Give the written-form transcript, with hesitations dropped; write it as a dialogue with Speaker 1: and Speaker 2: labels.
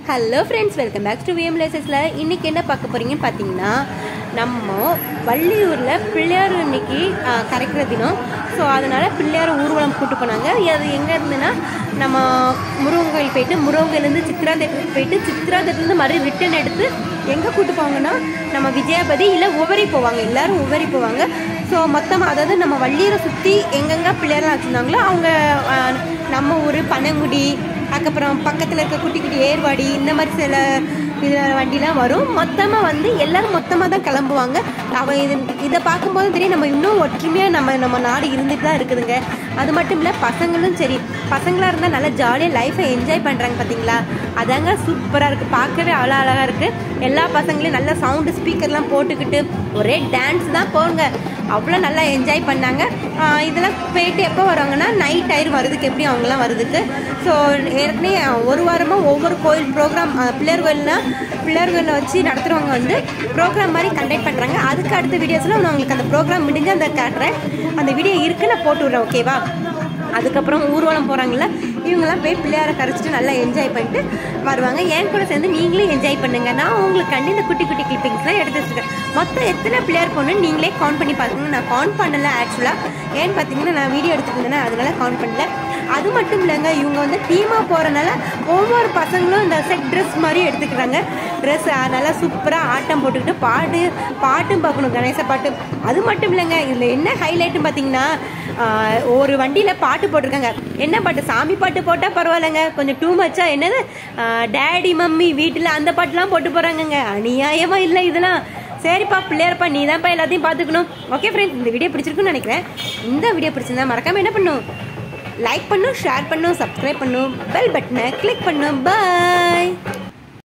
Speaker 1: Hello friends, welcome back to VM லேசஸில். இன்றைக்கி என்ன பார்க்க போகிறீங்கன்னு பார்த்தீங்கன்னா, நம்ம வள்ளியூரில் பிள்ளையார் இன்னைக்கு கரைக்கிற தினம். ஸோ அதனால் பிள்ளையார் ஊர்வலம் கூட்டு போனாங்க. அது எங்கே இருந்துன்னா, நம்ம முருகன் கோயில் போயிட்டு முருகன்லேருந்து சித்ரா தேட்டருக்கு போயிட்டு சித்ரா தேட்டர்லேருந்து மறுபடியும் ரிட்டன் எடுத்து எங்கே கூட்டு போவாங்கன்னா, நம்ம விஜயபதி இல்லை உவரி போவாங்க. எல்லோரும் உவரி போவாங்க. ஸோ மொத்தமாக அதாவது நம்ம வள்ளியூரை சுற்றி எங்கெங்கே பிள்ளையாரெலாம் வச்சுருந்தாங்களோ அவங்க நம்ம ஊர் பனங்குடி, அதுக்கப்புறம் பக்கத்தில் இருக்க குட்டி குட்டி ஏர்வாடி, இந்த மாதிரி சில வண்டிலாம் வரும். மொத்தமாக வந்து எல்லோரும் மொத்தமாக தான் கிளம்புவாங்க. இதை பார்க்கும்போது தெரியும் நம்ம இன்னும் ஒற்றுமையாக நம்ம நாடு இருந்துட்டு தான் இருக்குதுங்க. அது மட்டும் இல்லை, பசங்களும் சரி, பசங்களாக இருந்தால் நல்லா ஜாலியாக லைஃப்பை என்ஜாய் பண்ணுறாங்க. பார்த்தீங்களா, அதாங்க சூப்பராக இருக்குது, பார்க்கவே அவ்வளோ அழகாக இருக்குது. எல்லா பசங்களையும் நல்லா சவுண்டு ஸ்பீக்கர்லாம் போட்டுக்கிட்டு ஒரே டான்ஸ் தான் போங்க, அவ்வளோ நல்லா என்ஜாய் பண்ணாங்க. இதெல்லாம் போயிட்டு எப்போ வருவாங்கன்னா, நைட் ஆயிரம் வருதுக்கு, எப்படி அவங்களாம் வருதுக்கு. ஸோ ஏற்கனவே ஒரு வாரமாக ஒவ்வொரு கோயில் ப்ரோக்ராம் பிள்ளையார் கோயிலில் வச்சு நடத்துகிறவங்க வந்து ப்ரோக்ராம் மாதிரி கண்டக்ட் பண்ணுறாங்க. அதுக்கு அடுத்த வீடியோஸில் நான் உங்களுக்கு அந்த ப்ரோக்ராம் முடிஞ்சு அந்த காட்டுறேன். அந்த வீடியோ இருக்குன்னு நான் போட்டு விட்றேன், ஓகேவா? அதுக்கப்புறம் ஊர்வலம் போகிறாங்கள, இவங்கெல்லாம் போய் பிள்ளையாரை கரைச்சிட்டு நல்லா என்ஜாய் பண்ணிட்டு வருவாங்க. என் கூட சேர்ந்து நீங்களே என்ஜாய் பண்ணுங்க. நான் உங்களுக்கு கண்டு இந்த குட்டி குட்டி கிளிப்பிங்ஸ்லாம் எடுத்து வச்சுருக்கேன். மொத்தம் எத்தனை பிள்ளையார் போகணுன்னு நீங்களே கவுண்ட் பண்ணி பார்த்துங்க. நான் கவுண்ட் பண்ணலை ஆக்சுவலாக, ஏன்னு பார்த்தீங்கன்னா நான் வீடியோ எடுத்துகிட்டு இருந்தேன், அதனால கவுண்ட் பண்ணல. அது மட்டும் இல்லைங்க, இவங்க வந்து டீமாக போகிறனால ஒவ்வொரு பசங்களும் இந்த செட் ட்ரெஸ் மாதிரி எடுத்துக்கிறாங்க. ட்ரெஸ் நல்லா சூப்பராக ஆட்டம் போட்டுக்கிட்டு பாட்டும் பார்க்கணும், கணேச பாட்டு. அது மட்டும் இல்லைங்க, இதில் என்ன ஹைலைட்டுன்னு பார்த்தீங்கன்னா, ஒரு வண்டியில் பாட்டு போட்டிருக்காங்க. என்ன பாட்டு? சாமி பாட்டு போட்டால் பரவாயில்லைங்க, கொஞ்சம் டூ மச்சா என்னது டேடி மம்மி வீட்டில் அந்த பாட்டுலாம் போட்டு போகிறாங்கங்க. அநியாயமாக இல்லை இதெல்லாம். சரிப்பா பிள்ளையார்ப்பா, நீ தான்ப்பா எல்லாத்தையும் பார்த்துக்கணும். ஓகே ஃப்ரெண்ட்ஸ், இந்த வீடியோ பிடிச்சிருக்குன்னு நினைக்கிறேன். இந்த வீடியோ பிடிச்சிருந்தா மறக்காமல் என்ன பண்ணும், லைக் பண்ணும், ஷேர் பண்ணும், சப்ஸ்கிரைப் பண்ணும், பெல் பட்டனை கிளிக் பண்ணும். பாய்.